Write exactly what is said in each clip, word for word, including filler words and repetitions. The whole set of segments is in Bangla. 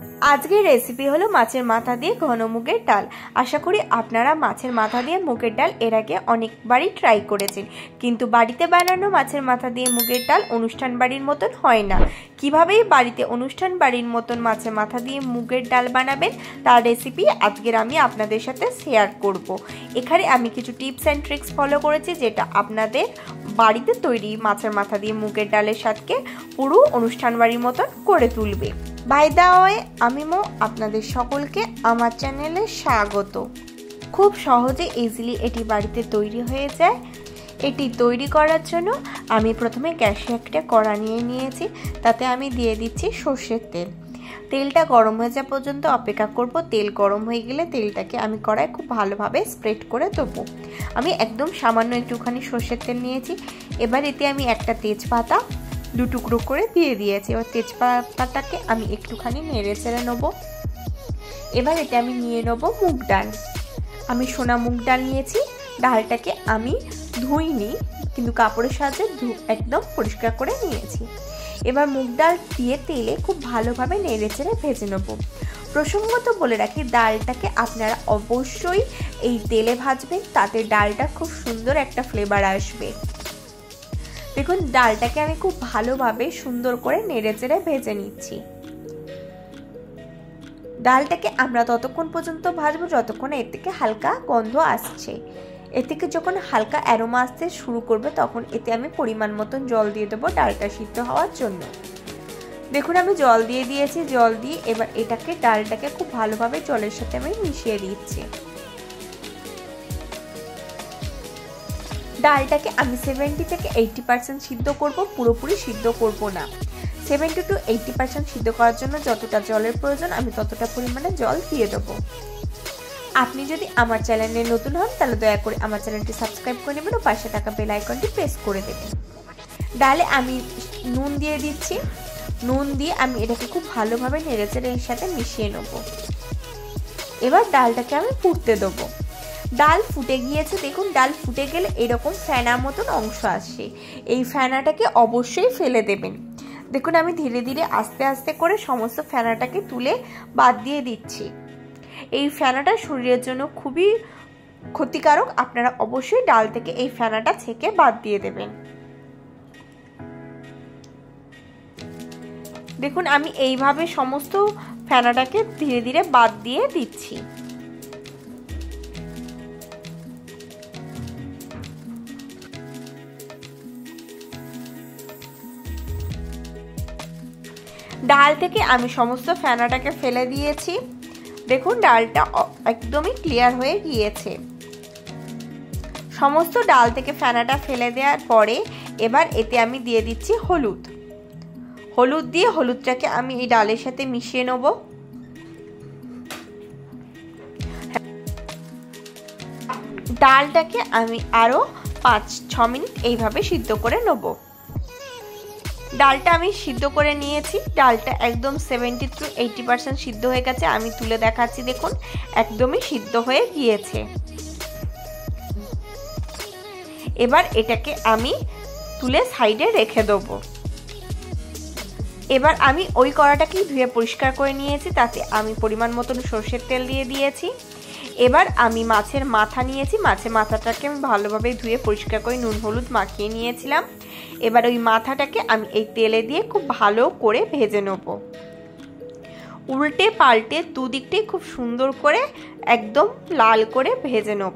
আজকের রেসিপি হলো মাছের মাথা দিয়ে ঘন মুগের ডাল। আশা করি আপনারা মাছের মাথা দিয়ে মুগের ডাল এর আগে অনেকবারই ট্রাই করেছেন, কিন্তু বাড়িতে বানানো মাছের মাথা দিয়ে মুগের ডাল অনুষ্ঠান বাড়ির মতন হয় না। কিভাবে বাড়িতে অনুষ্ঠান বাড়ির মতন মাছের মাথা দিয়ে মুগের ডাল বানাবেন তার রেসিপি আজকের আমি আপনাদের সাথে শেয়ার করব। এখানে আমি কিছু টিপস অ্যান্ড ট্রিক্স ফলো করেছি, যেটা আপনাদের বাড়িতে তৈরি মাছের মাথা দিয়ে মুগের ডালের স্বাদকে পুরো অনুষ্ঠান বাড়ির মতন করে তুলবে। বাই দ্য ওয়ে, আমি মো আপনাদের সকলকে আমার চ্যানেলে স্বাগত। খুব সহজে ইজিলি এটি বাড়িতে তৈরি হয়ে যায়। এটি তৈরি করার জন্য আমি প্রথমে গ্যাসে একটা কড়া নিয়ে নিয়েছি, তাতে আমি দিয়ে দিচ্ছি সর্ষের তেল। তেলটা গরম হয়ে যাওয়া পর্যন্ত অপেক্ষা করব। তেল গরম হয়ে গেলে তেলটাকে আমি কড়ায় খুব ভালোভাবে স্প্রেড করে দেবো। আমি একদম সামান্য একটুখানি সর্ষের তেল নিয়েছি। এবার এতে আমি একটা তেজপাতা দু টুকরো করে দিয়ে দিয়েছি। এবার তেজপাতাটাকে আমি একটুখানি নেড়ে চেড়ে নেবো। এবার এতে আমি নিয়ে নেবো মুগ ডাল। আমি সোনা মুগ ডাল নিয়েছি। ডালটাকে আমি ধুইনি, কিন্তু কাপড়ের সাহায্যে একদম পরিষ্কার করে নিয়েছি। এবার মুগ ডাল দিয়ে তেলে খুব ভালোভাবে নেড়ে চেড়ে ভেজে নেবো। প্রসঙ্গত বলে রাখি, ডালটাকে আপনারা অবশ্যই এই তেলে ভাজবেন, তাতে ডালটা খুব সুন্দর একটা ফ্লেভার আসবে। দেখুন, ডালটাকে আমি খুব ভালোভাবে সুন্দর করে নেড়ে চেড়ে ভেজে নিচ্ছি। ডালটাকে আমরা ততক্ষণ পর্যন্ত ভাজবো যতক্ষণ এর থেকে হালকা গন্ধ আসছে। এর থেকে যখন হালকা অ্যারোমা আসতে শুরু করবে তখন এতে আমি পরিমাণ মতন জল দিয়ে দেবো ডালটা সিদ্ধ হওয়ার জন্য। দেখুন, আমি জল দিয়ে দিয়েছি। জল দিয়ে এবার এটাকে ডালটাকে খুব ভালোভাবে জলের সাথে আমি মিশিয়ে দিচ্ছি। ডালটাকে আমি সেভেন্টি থেকে এইটি পার্সেন্ট সিদ্ধ করব, পুরোপুরি সিদ্ধ করব না। সেভেন্টি টু এইটি পার্সেন্ট সিদ্ধ করার জন্য যতটা জলের প্রয়োজন আমি ততটা পরিমাণে জল দিয়ে দেবো। আপনি যদি আমার চ্যানেলে নতুন হন তাহলে দয়া করে আমার চ্যানেলটি সাবস্ক্রাইব করে নেবেন ও পাশে থাকা বেল আইকনটি প্রেস করে দেবেন। ডালে আমি নুন দিয়ে দিচ্ছি। নুন দিয়ে আমি এটাকে খুব ভালোভাবে নেড়েচেড়ে এর সাথে মিশিয়ে নেব। এবার ডালটাকে আমি ফুটতে দেবো। ডাল ফুটে গিয়েছে। দেখুন, ডাল ফুটে গেলে এরকম ফেনার মতন অংশ আসে। এই ফেনাটাকে অবশ্যই ফেলে দেবেন। দেখুন, আমি ধীরে ধীরে আস্তে আস্তে করে সমস্ত ফেনাটাকে তুলে বাদ দিয়ে দিচ্ছি। এই ফেনাটা শরীরের জন্য খুবই ক্ষতিকারক। আপনারা অবশ্যই ডাল থেকে এই ফেনাটা ছেঁকে বাদ দিয়ে দেবেন। দেখুন, আমি এইভাবে সমস্ত ফেনাটাকে ধীরে ধীরে বাদ দিয়ে দিচ্ছি। ডাল থেকে আমি সমস্ত ফেনাটাকে ফেলে দিয়েছি। দেখুন, ডালটা একদমই ক্লিয়ার হয়ে গিয়েছে। সমস্ত ডাল থেকে ফেনাটা ফেলে দেওয়ার পরে এবার এতে আমি দিয়ে দিচ্ছি হলুদ। হলুদ দিয়ে হলুদটাকে আমি এই ডালের সাথে মিশিয়ে নেব। ডালটাকে আমি আরো পাঁচ ছ মিনিট এইভাবে সিদ্ধ করে নেব। ডালটা আমি সিদ্ধ করে নিয়েছি। ডালটা একদম সেভেন্টি টু এইটি পার্সেন্ট সিদ্ধ হয়ে গেছে। আমি তুলে দেখাচ্ছি। দেখুন, একদমই সিদ্ধ হয়ে গিয়েছে। এবার এটাকে আমি তুলে সাইডে রেখে দেবো। এবার আমি ওই কড়াটাকে ধুয়ে পরিষ্কার করে নিয়েছি, তাতে আমি পরিমাণ মতন সর্ষের তেল দিয়ে দিয়েছি। এবার আমি মাছের মাথা নিয়েছি। মাছের মাথাটাকে আমি ভালোভাবে ধুয়ে পরিষ্কার করে নুন হলুদ মাখিয়ে নিয়েছিলাম। এবার ওই মাথাটাকে আমি এই তেলে দিয়ে খুব ভালো করে ভেজে নেব। উল্টে পাল্টে দুদিকটাই খুব সুন্দর করে একদম লাল করে ভেজে নেব।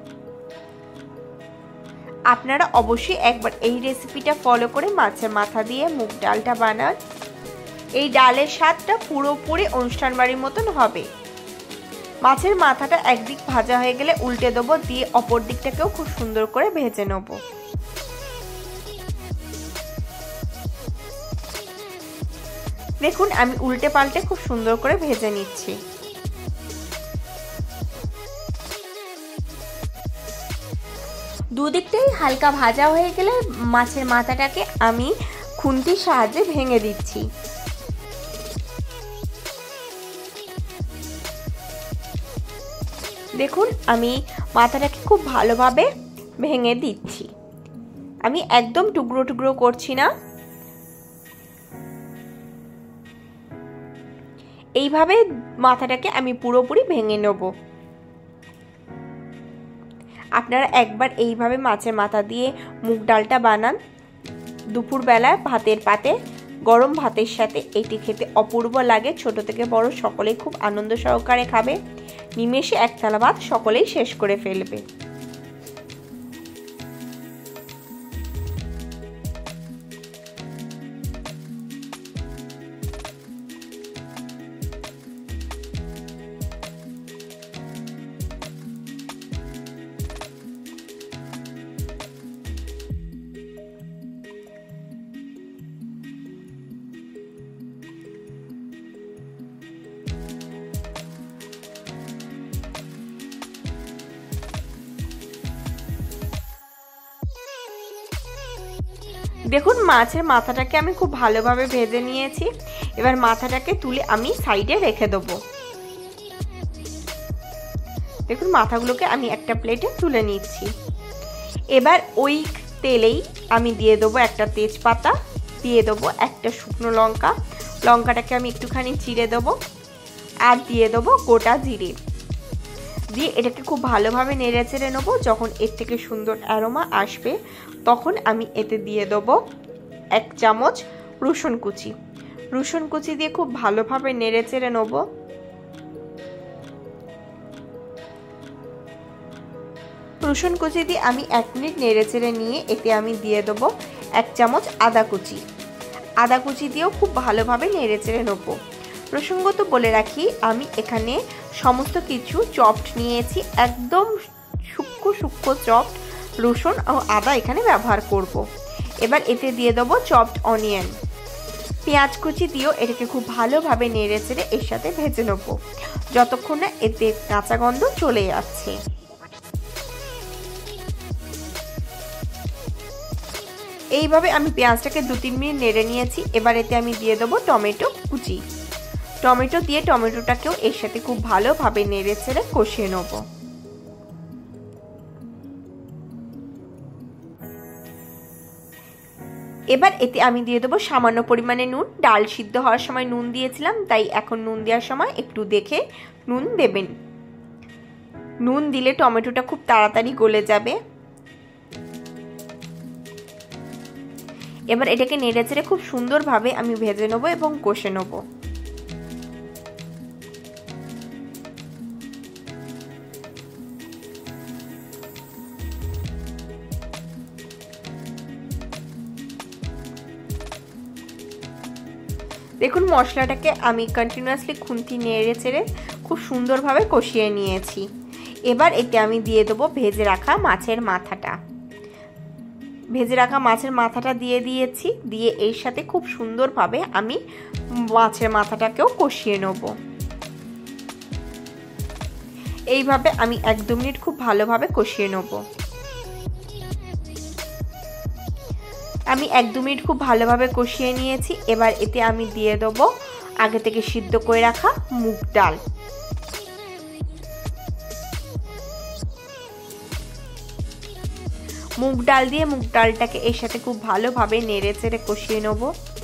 আপনারা অবশ্যই একবার এই রেসিপিটা ফলো করে মাছের মাথা দিয়ে মুগ ডালটা বানান। এই ডালের স্বাদটা পুরোপুরি অনুষ্ঠান বাড়ির মতন হবে। মাছের মাথাটা একদিক ভাজা হয়ে গেলে উল্টে দেবো, দিয়ে অপর দিকটাকেও খুব সুন্দর করে ভেজে নেব। দেখুন, আমি উল্টে পাল্টে খুব সুন্দর করে ভেজে নিচ্ছি। দুদিকটাই হালকা ভাজা হয়ে গেলে মাছের মাথাটাকে আমি খুন্তির সাহায্যে ভেঙে দিচ্ছি। দেখুন, আমি মাথাটাকে খুব ভালোভাবে ভেঙে দিচ্ছি। আমি একদম টুকরো টুকরো করছি না। এইভাবে মাথাটাকে আমি পুরোপুরি ভেঙে নেব। আপনারা একবার এইভাবে মাছের মাথা দিয়ে মুগ ডালটা বানান। দুপুরবেলায় ভাতের পাতে গরম ভাতের সাথে এটি খেতে অপূর্ব লাগে। ছোট থেকে বড় সকলেই খুব আনন্দ সহকারে খাবে। নিমেষে এক থালা ভাত সকলেই শেষ করে ফেলবে। দেখুন মাছের মাথাটাকে আমি খুব ভালোভাবে ভেজে নিয়েছি। এবার মাথাটাকে তুলে আমি সাইডে রেখে দেবো। দেখুন মাথাগুলোকে আমি একটা প্লেটে তুলে নিচ্ছি। এবার ওই তেলেই আমি দিয়ে দেবো একটা তেজপাতা, দিয়ে দেবো একটা শুকনো লঙ্কা, লঙ্কাটাকে আমি একটুখানি চিড়ে দেবো, আর দিয়ে দেবো গোটা জিরে। দিয়ে এটাকে খুব ভালোভাবে নেড়ে চেড়ে নেবো। যখন এর থেকে সুন্দর অ্যারোমা আসবে তখন আমি এতে দিয়ে দেবো এক চামচ রসুন কুচি। রসুন কুচি দিয়ে খুব ভালোভাবে নেড়ে চেড়ে নেবো। রসুন কুচি দিয়ে আমি এক মিনিট নেড়ে চেড়ে নিয়ে এতে আমি দিয়ে দেবো এক চামচ আদা কুচি। আদা কুচি দিয়েও খুব ভালোভাবে নেড়ে চেড়ে নেবো। প্রসঙ্গত বলে রাখি, আমি এখানে সমস্ত কিছু চপড নিয়েছি, একদম সূক্ষ্ম সূক্ষ্ম চপড রসুন ও আদা এখানে ব্যবহার করব। এবার এতে দিয়ে দেবো চপড অনিয়ন, পেঁয়াজ কুচি দিয়েও এটাকে খুব ভালোভাবে নেড়ে চেড়ে এর সাথে ভেজে নেব যতক্ষণ না এতে কাঁচা গন্ধ চলে যাচ্ছে। এইভাবে আমি পেঁয়াজটাকে দু তিন মিনিট নেড়ে নিয়েছি। এবার এতে আমি দিয়ে দেবো টমেটো কুচি। টমেটো দিয়ে টমেটোটাকেও এর সাথে খুব ভালোভাবে নেড়ে চেড়ে কষিয়ে নেব। এবার এতে আমি দিয়ে দেবো সামান্য পরিমাণে নুন। ডাল সিদ্ধ হওয়ার সময় নুন দিয়েছিলাম, তাই এখন নুন দেওয়ার সময় একটু দেখে নুন দেবেন। নুন দিলে টমেটোটা খুব তাড়াতাড়ি গলে যাবে। এবার এটাকে নেড়ে চেড়ে খুব সুন্দরভাবে আমি ভেজে নেবো এবং কষে নেবো। দেখুন মশলাটাকে আমি কন্টিনিউয়াসলি খুন্তি নেড়ে চেড়ে খুব সুন্দরভাবে কষিয়ে নিয়েছি। এবার এতে আমি দিয়ে দেবো ভেজে রাখা মাছের মাথাটা। ভেজে রাখা মাছের মাথাটা দিয়ে দিয়েছি। দিয়ে এর সাথে খুব সুন্দরভাবে আমি মাছের মাথাটাকেও কষিয়ে নেব। এইভাবে আমি এক দু মিনিট খুব ভালোভাবে কষিয়ে নেব। আমি এক দু মিনিট খুব ভালোভাবে কষিয়ে নিয়েছি। এবার এতে আমি দিয়ে দেবো আগে থেকে সিদ্ধ করে রাখা মুগ ডাল। মুগ ডাল দিয়ে মুগ ডালটাকে এর সাথে খুব ভালোভাবে নেড়ে চেড়ে কষিয়ে নেব।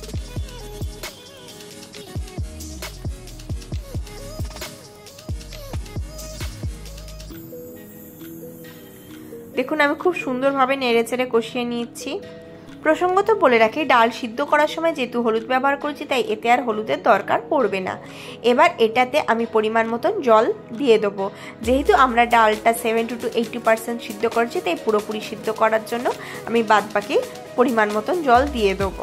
দেখুন আমি খুব সুন্দরভাবে নেড়ে চেড়ে কষিয়ে নিচ্ছি। প্রসঙ্গত বলে রাখি, ডাল সিদ্ধ করার সময় যেহেতু হলুদ ব্যবহার করছি তাই এতে আর হলুদের দরকার পড়বে না। এবার এটাতে আমি পরিমাণ মতন জল দিয়ে দেবো। যেহেতু আমরা ডালটা সেভেন্টি টু এইটটি পার্সেন্ট সিদ্ধ করছি, তাই পুরোপুরি সিদ্ধ করার জন্য আমি বাদ বাকি পরিমাণ মতন জল দিয়ে দেবো।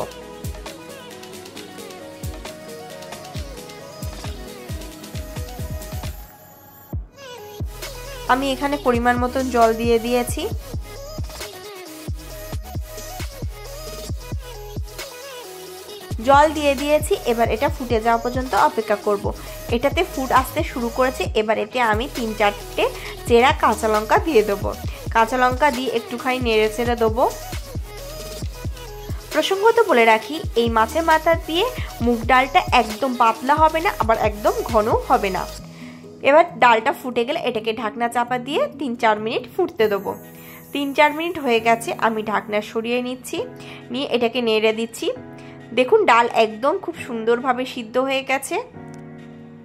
আমি এখানে পরিমাণ মতন জল দিয়ে দিয়েছি। জল দিয়ে দিয়েছি। এবার এটা ফুটে যাওয়া পর্যন্ত অপেক্ষা করব। এটাতে ফুট আসতে শুরু করেছে। এবার এতে আমি তিন চারটে চেরা কাঁচা লঙ্কা দিয়ে দেবো। কাঁচা লঙ্কা দিয়ে একটুখানি নেড়ে চেড়ে দেবো। প্রসঙ্গত বলে রাখি, এই মাছের মাথা দিয়ে মুগ ডালটা একদম পাতলা হবে না, আবার একদম ঘন হবে না। এবার ডালটা ফুটে গেলে এটাকে ঢাকনা চাপা দিয়ে তিন চার মিনিট ফুটতে দেবো। তিন চার মিনিট হয়ে গেছে, আমি ঢাকনা সরিয়ে নিচ্ছি। নিয়ে এটাকে নেড়ে দিচ্ছি। দেখুন ডাল একদম খুব সুন্দরভাবে সিদ্ধ হয়ে গেছে।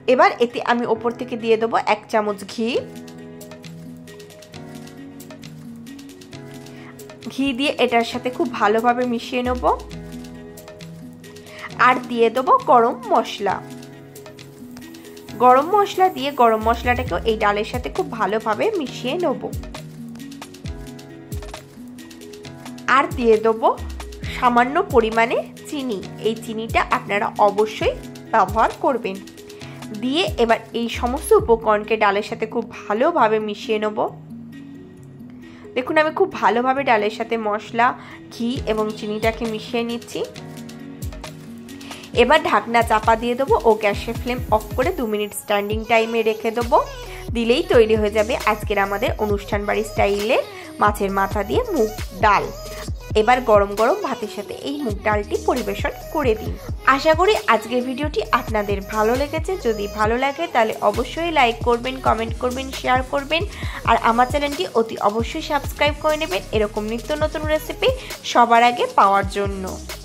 এবার এতে আমি ওপর থেকে দিয়ে দেবো এক চামচ ঘি। ঘি দিয়ে এটার সাথে খুব ভালোভাবে মিশিয়ে নেব। আর দিয়ে দেবো গরম মশলা। গরম মশলা দিয়ে গরম মশলাটাকেও এই ডালের সাথে খুব ভালোভাবে মিশিয়ে নেব। আর দিয়ে দেবো সামান্য পরিমাণে চিনি। এই চিনিটা আপনারা অবশ্যই ব্যবহার করবেন। দিয়ে এবার এই সমস্ত উপকরণকে ডালের সাথে খুব ভালোভাবে মিশিয়ে নেব। দেখুন আমি খুব ভালোভাবে ডালের সাথে মশলা, ঘি এবং চিনিটাকে মিশিয়ে নিচ্ছি। এবার ঢাকনা চাপা দিয়ে দেবো ও গ্যাসের ফ্লেম অফ করে দু মিনিট স্ট্যান্ডিং টাইমে রেখে দেবো। দিলেই তৈরি হয়ে যাবে আজকের আমাদের অনুষ্ঠান বাড়ি স্টাইলে মাছের মাথা দিয়ে মুগ ডাল। এবার গরম গরম ভাতের সাথে এই মুগ ডালটি পরিবেশন করে দিন। আশা করি আজকের ভিডিওটি আপনাদের ভালো লেগেছে। যদি ভালো লাগে তাহলে অবশ্যই লাইক করবেন, কমেন্ট করবেন, শেয়ার করবেন। আর আমার চ্যানেলটি অতি অবশ্যই সাবস্ক্রাইব করে নেবেন এরকম নিত্য নতুন রেসিপি সবার আগে পাওয়ার জন্য।